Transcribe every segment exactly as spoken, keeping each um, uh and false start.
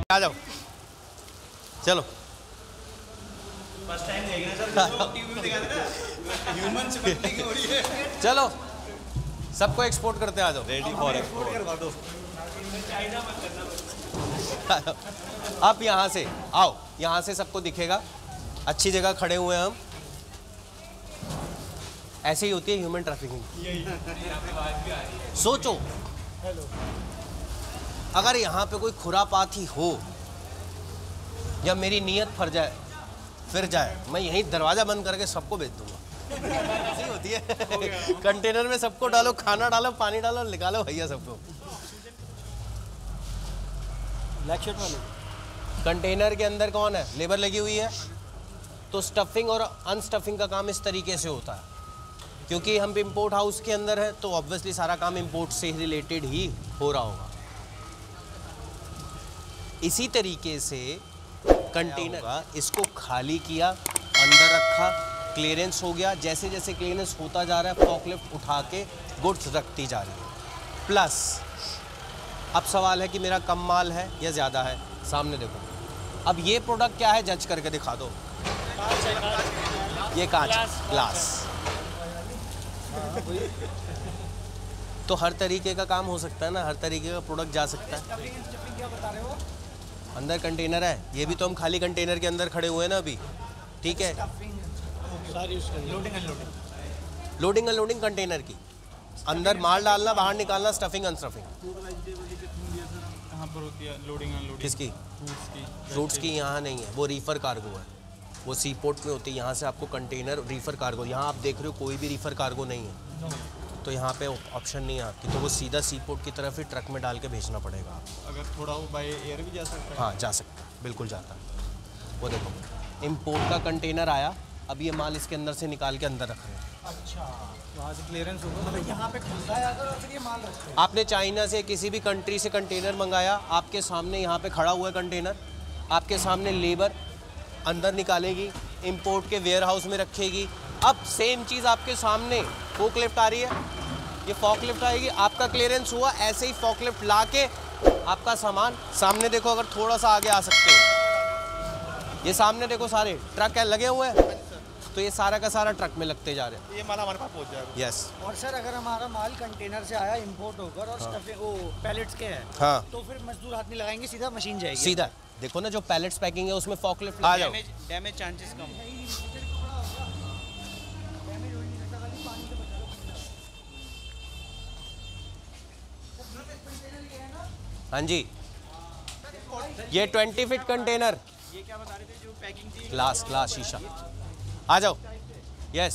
आ जाओ, चलो। First time देख रहे हैं सर, टीवी में दिखाते ना ह्यूमन से बंदी हो रही है। चलो सबको एक्सपोर्ट करते आ जाओ। रेडी फॉर एक्सपोर्ट करवा दो। चाइना मत करना। आप यहाँ से आओ, यहाँ से सबको दिखेगा। अच्छी जगह खड़े हुए हैं हम। ऐसे ही होती है ह्यूमन ट्रैफिकिंग। सोचो अगर यहाँ पे कोई खुरापात ही हो या मेरी नीयत फर जाए फिर जाए, मैं यहीं दरवाजा बंद करके सबको भेज दूंगा। ऐसी होती है। कंटेनर में सबको डालो, खाना डालो, पानी डालो, निकालो भैया सबको। ब्लैक शर्ट वाले कंटेनर के अंदर कौन है? लेबर लगी हुई है। तो स्टफिंग और अनस्टफिंग का काम इस तरीके से होता है। क्योंकि हम इंपोर्ट हाउस के अंदर है तो ऑब्वियसली सारा काम इंपोर्ट से रिलेटेड ही हो रहा होगा। इसी तरीके से कंटेनर, इसको खाली किया, अंदर रखा, क्लियरेंस हो गया। जैसे जैसे क्लियरेंस होता जा रहा है फॉकलिफ्ट उठा के गुड्स रखती जा रही है। प्लस अब सवाल है कि मेरा कम माल है या ज़्यादा है। सामने देखो, अब ये प्रोडक्ट क्या है जज करके दिखा दो। ये कांच, ग्लास। तो हर तरीके का काम हो सकता है ना, हर तरीके का प्रोडक्ट जा सकता है। अंदर कंटेनर है, ये भी तो हम खाली कंटेनर के अंदर खड़े हुए हैं ना अभी, ठीक है। लोडिंग अनलोडिंग कंटेनर की, अंदर माल डालना, बाहर निकालना, स्टफिंग अनस्टफिंग। कहाँ पर होती है लोडिंग अनलोडिंग? किसकी? फ्रूट्स की। फ्रूट्स की यहाँ नहीं है, वो रीफर कार्गो है, वो सी पोर्ट में होती है। यहाँ से आपको कंटेनर रीफर कार्गो, यहाँ आप देख रहे हो कोई भी रीफर कार्गो नहीं है, तो यहाँ पे ऑप्शन नहीं है आपकी, तो वो सीधा सी पोर्ट की तरफ ही ट्रक में डाल के भेजना पड़ेगा आपको। अगर थोड़ा वो बाय एयर भी जा सकता है? हाँ जा सकता है, बिल्कुल जाता है। वो देखो इम्पोर्ट का कंटेनर आया, अब ये माल इसके अंदर से निकाल के अंदर रख रहे हैं। अच्छा, वहाँ से क्लियरेंस होगा, मतलब यहाँ पे खुलता है अगर, और फिर ये माल रखते हैं। आपने चाइना से किसी भी कंट्री से कंटेनर मंगाया, आपके सामने यहाँ पे खड़ा हुआ है कंटेनर, आपके सामने लेबर अंदर निकालेगी, इंपोर्ट के वेयर हाउस में रखेगी। अब सेम चीज़ आपके सामने फोकलिफ्ट आ रही है, ये फॉकलिफ्ट आएगी, आपका क्लियरेंस हुआ, ऐसे ही फॉकलिफ्ट ला के आपका सामान सामने देखो। अगर थोड़ा सा आगे आ सकते हो, ये सामने देखो सारे ट्रक है लगे हुए हैं, तो ये सारा का सारा ट्रक में लगते जा रहे हैं। ये माल हमारे पास पहुंच जाएगा। यस। और सर अगर हमारा माल कंटेनर से आया इंपोर्ट होकर और हाँ। स्टफिंग वो पैलेट्स के हैं, हाँ, तो फिर मजदूर हाथ नहीं लगाएंगे, सीधा मशीन जाएगी। सीधा देखो ना, जो पैलेट्स पैकिंग है उसमें फॉकलिफ्ट आ जाओ। डैमेज चांसेस कम। हाँ जी, ये ट्वेंटी फिट कंटेनर, ये क्या बता रहे थे जो पैकिंग थी? ग्लास, ग्लास शीशा। आ जाओ। यस।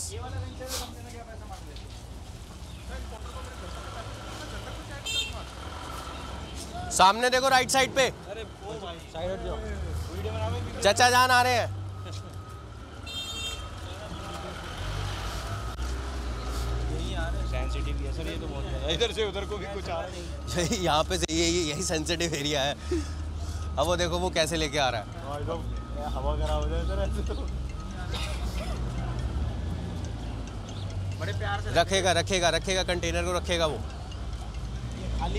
सामने देखो राइट साइड पे, चचा जान आ रहे हैं। सेंसिटिव है सर, ये तो बहुत ज़्यादा, इधर से उधर को भी कुछ आ रहा है। यही यहाँ पे से ये यही सेंसिटिव एरिया है। अब वो देखो वो कैसे लेके आ रहा है। हवा खराब हो जाए सर ऐसे तो। बड़े प्यार से रखेगा रखेगा रखेगा कंटेनर को रखेगा वो। खाली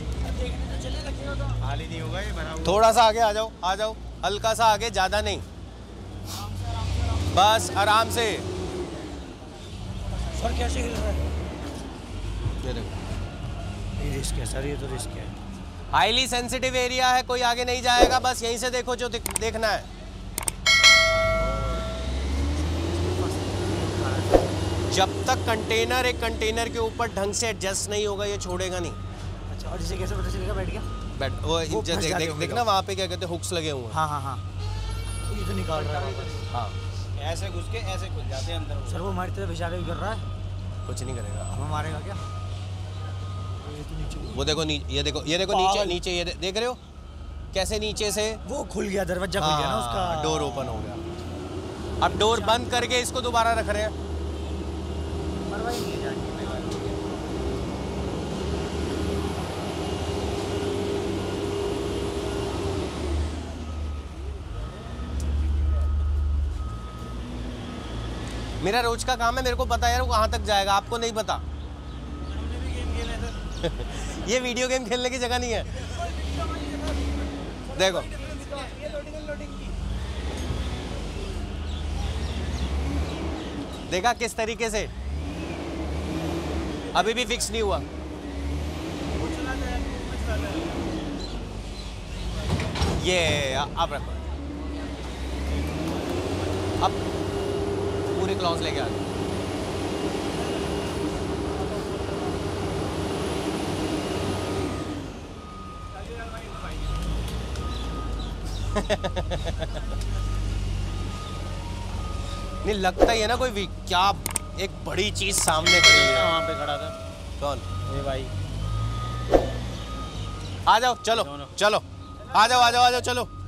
खाली नहीं होगा ये, भरा हुआ। थोड़ा सा आगे आ जाओ, आ जाओ, हल्का सा आगे, ज़्यादा नहीं, बस आराम से। सर कैसे हिल रहा है? ये देखो, ये रिस्क है सर, ये तो रिस्क है। हाईली सेंसिटिव एरिया है, कोई आगे नहीं जाएगा, बस यहीं से देखो जो दिख, देखना है। जब तक कंटेनर एक कंटेनर के ऊपर ढंग से एडजस्ट नहीं होगा ये छोड़ेगा नहीं। अच्छा, और जिसे कैसे पता चलेगा बैठ गया? बैठ वो, वो देख, फंस देख, जाते देख, होंगे देखना वहाँ पे क्या कहते हैं, हुक्स लगे हुए हैं। हाँ हाँ हाँ, ये तो निकाल रहा है वापस। हाँ, ऐसे घुस के ऐसे खुल जाते हैं अंदर। सर वो हमारी तरफ इशारे भी कर रहा है, कुछ नहीं करेगा। हमें मारेगा क्या? ये तो नीचे, वो देखो नी, ये देखो ये देखो नीचे नीचे, ये दे, देख रहे हो कैसे नीचे से वो खुल गया, दरवाजा खुल गया ना उसका, डोर ओपन हो गया। अब डोर बंद करके इसको दोबारा रख रहे हैं। परवाही नहीं है जाने की। मेरा रोज का काम है, मेरे को पता है यार वो कहाँ तक जाएगा, आपको नहीं पता। हमने भी गेम खेले सर। ये वीडियो गेम खेलने की जगह नहीं है। देखो अनलोडिंग की। देखा किस तरीके से, अभी भी फिक्स नहीं हुआ। वो चलाता है, वो चलाता है। ये अब रखो, अब पूरी क्लॉज लेके आ गए। नहीं लगता ही है ना कोई भी, क्या एक बड़ी चीज सामने खड़ी है। वहाँ पे खड़ा था कौन? ये भाई। आ जाओ, चलो चलो, आ जाओ आ जाओ आ जाओ, चलो।